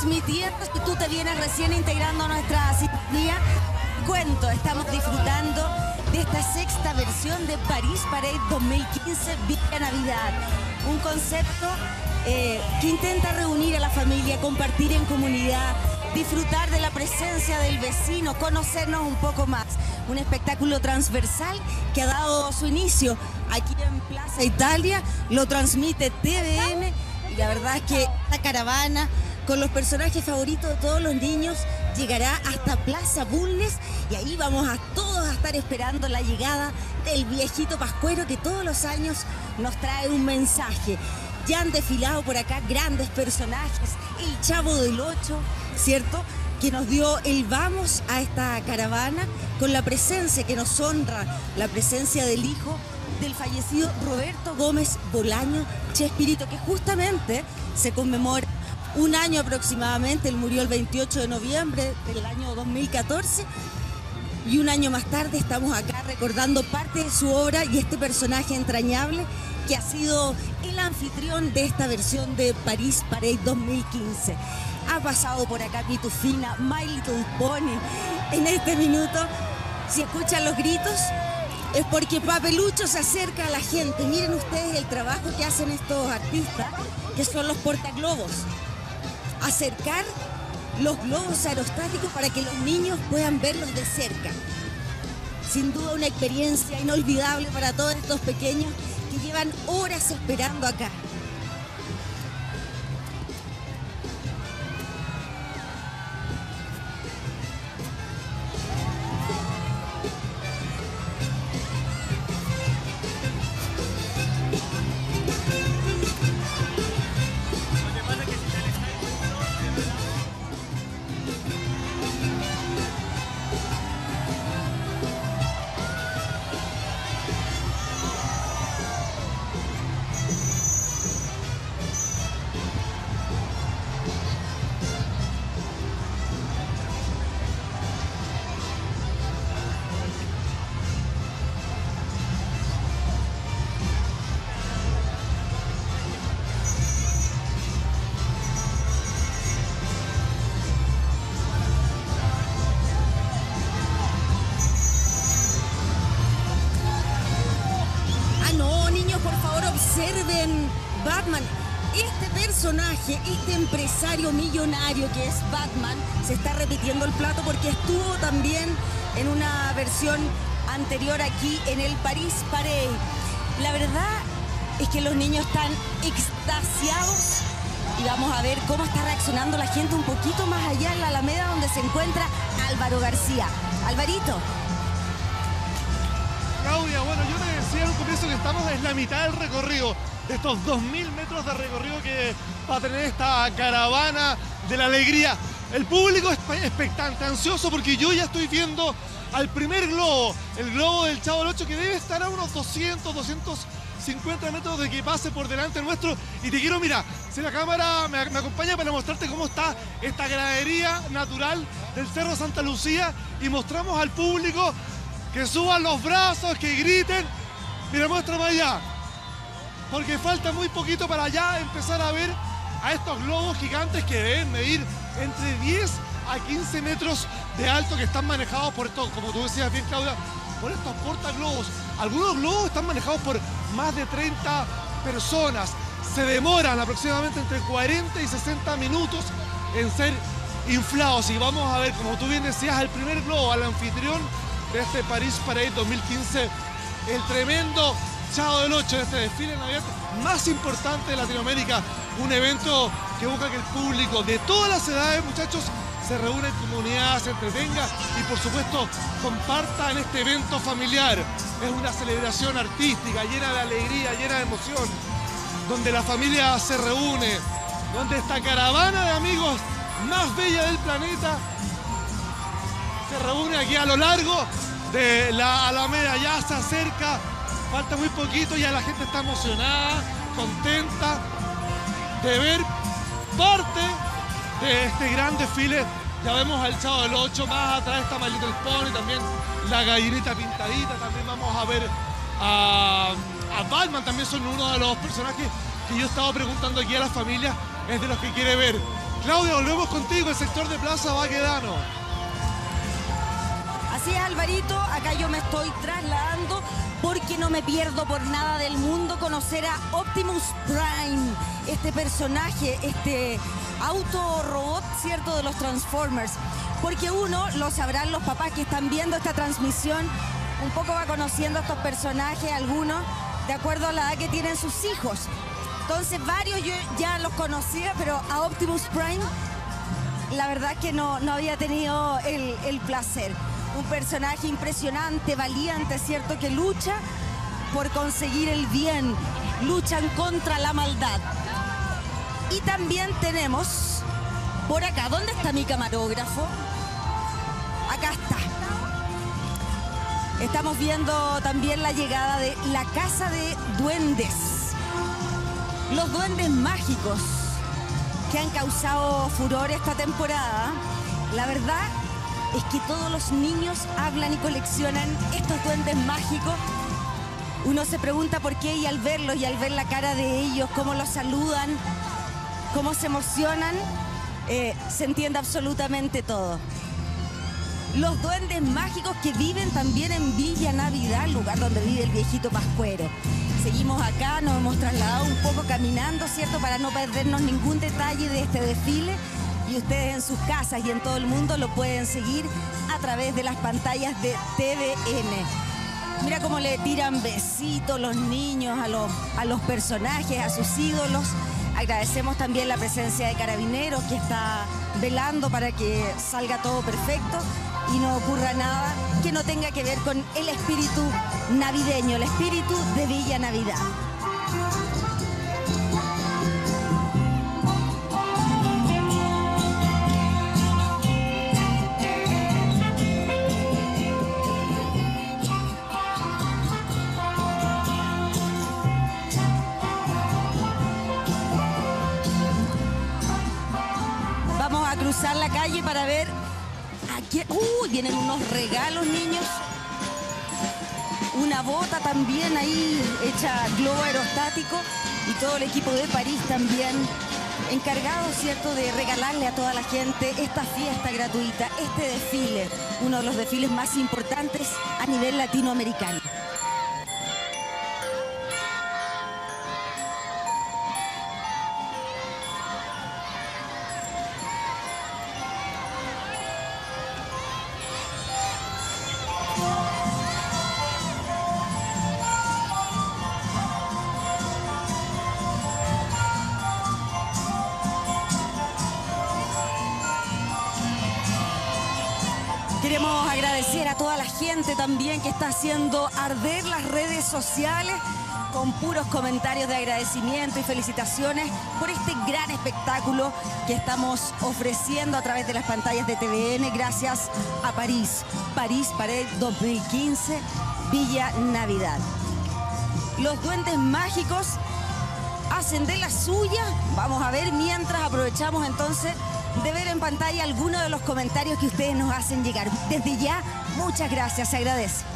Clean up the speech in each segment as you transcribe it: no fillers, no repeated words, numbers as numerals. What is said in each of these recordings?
transmitiendo, si tú te vienes recién integrando a nuestra sintonía, cuento, estamos disfrutando de esta sexta versión de París Parade 2015 Villa Navidad. Un concepto que intenta reunir a la familia, compartir en comunidad, disfrutar de la presencia del vecino, conocernos un poco más. Un espectáculo transversal que ha dado su inicio aquí en Plaza Italia, lo transmite TVN y la verdad es que esta caravana con los personajes favoritos de todos los niños llegará hasta Plaza Bulnes y ahí vamos a todos a estar esperando la llegada del viejito pascuero que todos los años nos trae un mensaje. Ya han desfilado por acá grandes personajes, el Chavo del Ocho, ¿cierto?, que nos dio el vamos a esta caravana con la presencia que nos honra, la presencia del hijo del fallecido Roberto Gómez Bolaño Chespirito, que justamente se conmemora un año aproximadamente. Él murió el 28 de noviembre del año 2014 y un año más tarde estamos acá recordando parte de su obra y este personaje entrañable que ha sido el anfitrión de esta versión de París Parade 2015. Ha pasado por acá Pitufina, My Little Pony. En este minuto, si escuchan los gritos, es porque Papelucho se acerca a la gente. Miren ustedes el trabajo que hacen estos artistas, que son los portaglobos. Acercar los globos aerostáticos para que los niños puedan verlos de cerca. Sin duda una experiencia inolvidable para todos estos pequeños que llevan horas esperando acá. Observen Batman, este personaje, este empresario millonario que es Batman, se está repitiendo el plato porque estuvo también en una versión anterior aquí en el París Parade. La verdad es que los niños están extasiados y vamos a ver cómo está reaccionando la gente un poquito más allá en la Alameda donde se encuentra Álvaro García. Alvarito. Claudia, bueno, yo te decía en un comienzo que estamos en la mitad del recorrido, de estos 2000 metros de recorrido que va a tener esta caravana de la alegría. El público es expectante, ansioso, porque yo ya estoy viendo al primer globo, el globo del Chavo del Ocho, que debe estar a unos 200, 250 metros de que pase por delante nuestro. Y te quiero, mira, si la cámara me acompaña para mostrarte cómo está esta gradería natural del Cerro Santa Lucía y mostramos al público que suban los brazos, que griten. Mira, muéstrame allá. Porque falta muy poquito para allá empezar a ver a estos globos gigantes que deben medir entre 10 a 15 metros de alto, que están manejados por estos, como tú decías bien, Claudia, por estos portaglobos. Algunos globos están manejados por más de 30 personas. Se demoran aproximadamente entre 40 y 60 minutos en ser inflados. Y vamos a ver, como tú bien decías, el primer globo, al anfitrión de este París Parade 2015, el tremendo Chavo del Ocho, este desfile navideño más importante de Latinoamérica, un evento que busca que el público de todas las edades, muchachos, se reúna en comunidad, se entretenga y por supuesto comparta en este evento familiar. Es una celebración artística, llena de alegría, llena de emoción, donde la familia se reúne, donde esta caravana de amigos más bella del planeta se reúne aquí a lo largo de la Alameda. Ya se acerca, falta muy poquito, ya la gente está emocionada, contenta de ver parte de este gran desfile. Ya vemos al Chavo del Ocho, más atrás está My Little Pony, también la gallinita pintadita, también vamos a ver a Batman, también son uno de los personajes que yo estaba preguntando aquí a la familia, es de los que quiere ver. Claudia, volvemos contigo, el sector de Plaza Baquedano. Así es, Alvarito, acá yo me estoy trasladando porque no me pierdo por nada del mundo conocer a Optimus Prime, este personaje, este autorobot, ¿cierto?, de los Transformers. Porque uno, lo sabrán los papás que están viendo esta transmisión, un poco va conociendo a estos personajes, algunos, de acuerdo a la edad que tienen sus hijos. Entonces, varios yo ya los conocía, pero a Optimus Prime, la verdad es que no había tenido el placer. Un personaje impresionante, valiente, ¿cierto?, que lucha por conseguir el bien, luchan contra la maldad. Y también tenemos por acá, ¿dónde está mi camarógrafo? Acá está. Estamos viendo también la llegada de la Casa de Duendes. Los duendes mágicos que han causado furor esta temporada. La verdad es que todos los niños hablan y coleccionan estos duendes mágicos. Uno se pregunta por qué, y al verlos y al ver la cara de ellos, cómo los saludan, cómo se emocionan, se entiende absolutamente todo. Los duendes mágicos que viven también en Villa Navidad, lugar donde vive el viejito Pascuero. Seguimos acá, nos hemos trasladado un poco caminando, ¿cierto?, para no perdernos ningún detalle de este desfile. Y ustedes en sus casas y en todo el mundo lo pueden seguir a través de las pantallas de TVN. Mira cómo le tiran besitos los niños a los personajes, a sus ídolos. Agradecemos también la presencia de Carabineros, que está velando para que salga todo perfecto y no ocurra nada que no tenga que ver con el espíritu navideño, el espíritu de Villa Navidad. Cruzar la calle para ver aquí. Vienen unos regalos, niños. Una bota también ahí hecha globo aerostático, y todo el equipo de París también encargado, ¿cierto?, de regalarle a toda la gente esta fiesta gratuita, este desfile, uno de los desfiles más importantes a nivel latinoamericano. Queremos agradecer a toda la gente también que está haciendo arder las redes sociales con puros comentarios de agradecimiento y felicitaciones por este gran espectáculo que estamos ofreciendo a través de las pantallas de TVN gracias a París Parade 2015, Villa Navidad. Los duendes mágicos hacen de la suya. Vamos a ver, mientras aprovechamos entonces de ver en pantalla algunos de los comentarios que ustedes nos hacen llegar. Desde ya, muchas gracias, se agradece.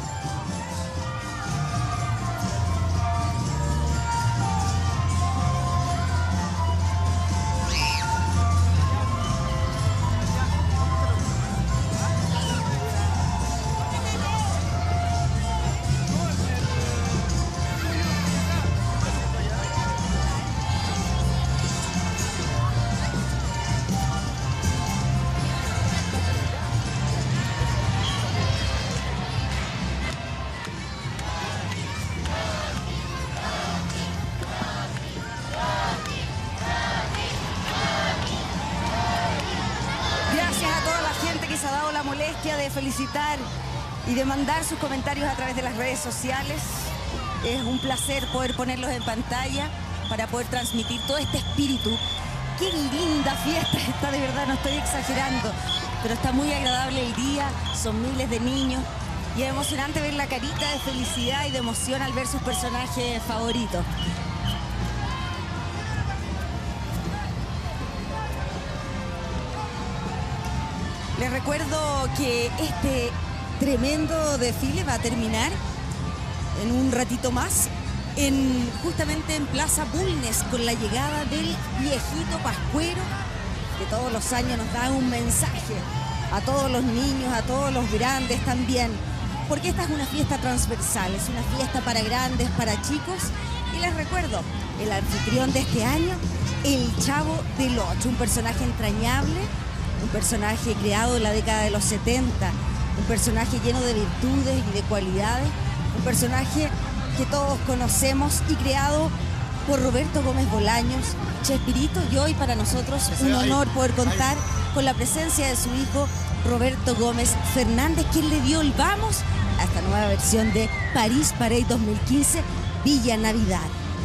De felicitar y de mandar sus comentarios a través de las redes sociales. Es un placer poder ponerlos en pantalla para poder transmitir todo este espíritu. Qué linda fiesta está, de verdad, no estoy exagerando, pero está muy agradable el día, son miles de niños y es emocionante ver la carita de felicidad y de emoción al ver sus personajes favoritos. Les recuerdo que este tremendo desfile va a terminar en un ratito más, justamente en Plaza Bulnes, con la llegada del viejito Pascuero que todos los años nos da un mensaje a todos los niños, a todos los grandes también, porque esta es una fiesta transversal, es una fiesta para grandes, para chicos. Y les recuerdo, el anfitrión de este año, el Chavo del Ocho, un personaje entrañable, un personaje creado en la década de los 70, un personaje lleno de virtudes y de cualidades, un personaje que todos conocemos y creado por Roberto Gómez Bolaños, Chespirito, y hoy para nosotros un honor poder contar con la presencia de su hijo Roberto Gómez Fernández, quien le dio el vamos a esta nueva versión de París Parade 2015 Villa Navidad.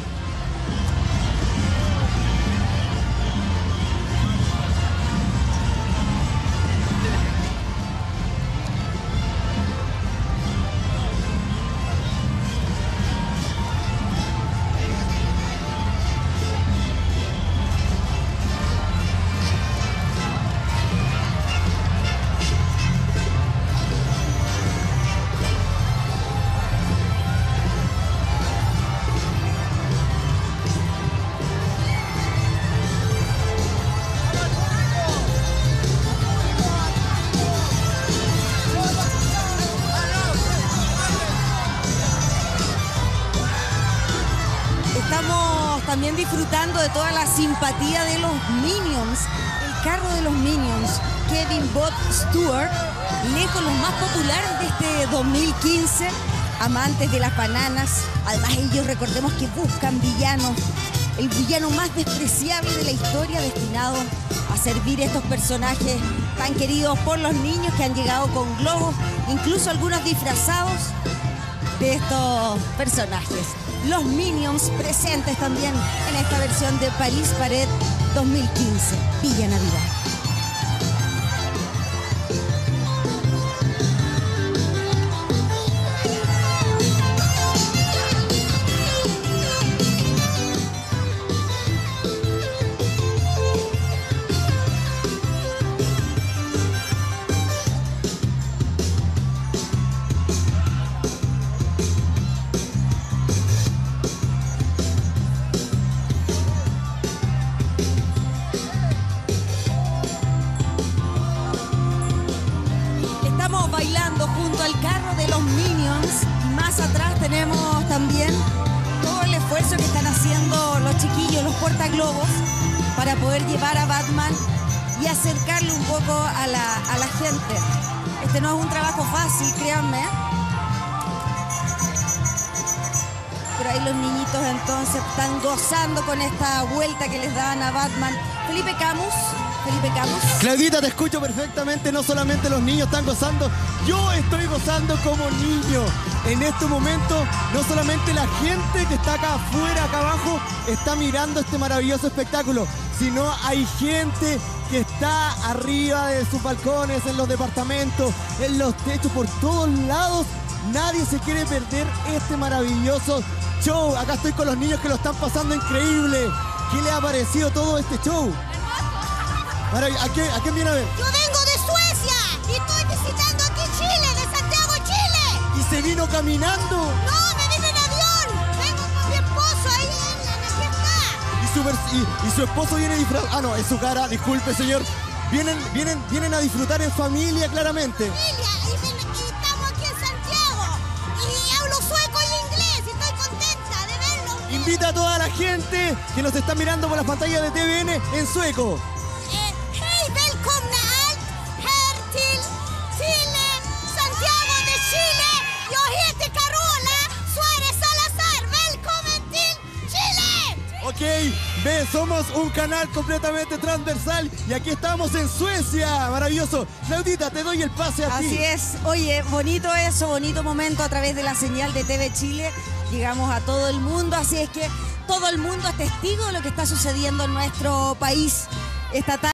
Estamos también disfrutando de toda la simpatía de los Minions, el carro de los Minions, Kevin Bot Stewart, lejos los más populares de este 2015, amantes de las bananas. Además ellos, recordemos que buscan villanos, el villano más despreciable de la historia, destinado a servir a estos personajes tan queridos por los niños que han llegado con globos, incluso algunos disfrazados de estos personajes. Los Minions presentes también en esta versión de París Parade 2015, Villa Navidad. Bailando junto al carro de los Minions. Más atrás tenemos también todo el esfuerzo que están haciendo los chiquillos, los portaglobos, para poder llevar a Batman y acercarle un poco a la gente. Este no es un trabajo fácil, créanme. Pero ahí los niñitos entonces están gozando con esta vuelta que les dan a Batman. Felipe Camus. Claudita, te escucho perfectamente. No solamente los niños están gozando, yo estoy gozando como niño. En este momento, no solamente la gente que está acá afuera, acá abajo, está mirando este maravilloso espectáculo, sino hay gente que está arriba de sus balcones, en los departamentos, en los techos, por todos lados. Nadie se quiere perder este maravilloso show. Acá estoy con los niños que lo están pasando increíble. ¿Qué les ha parecido todo este show? ¿A quién viene a ver? Yo vengo de Suecia y estoy visitando aquí Chile, de Santiago, Chile. ¿Y se vino caminando? No, me vine en avión. Vengo con mi esposo ahí en la fiesta. ¿Y su esposo viene disfrazado? Ah, no, es su cara, disculpe, señor. Vienen a disfrutar en familia, claramente. Familia, y estamos aquí en Santiago. Y hablo sueco y inglés y estoy contenta de verlo. Invita a toda la gente que nos está mirando por las pantallas de TVN en sueco. Ok, ve, somos un canal completamente transversal y aquí estamos en Suecia, maravilloso. Claudita, te doy el pase a ti. Así es, oye, bonito eso, bonito momento a través de la señal de TV Chile. Llegamos a todo el mundo, así es que todo el mundo es testigo de lo que está sucediendo en nuestro país esta tarde.